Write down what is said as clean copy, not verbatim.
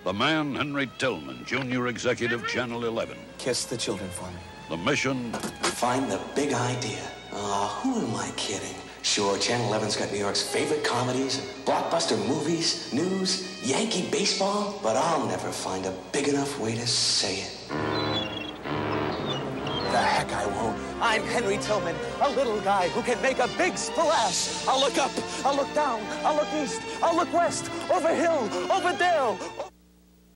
The man, Henry Tillman, Junior Executive, Channel 11. Kiss the children for me. The mission? Find the big idea. Who am I kidding? Sure, Channel 11's got New York's favorite comedies, blockbuster movies, news, Yankee baseball, but I'll never find a big enough way to say it. The heck I won't. I'm Henry Tillman, a little guy who can make a big splash. I'll look up, I'll look down, I'll look east, I'll look west, over hill, over dale.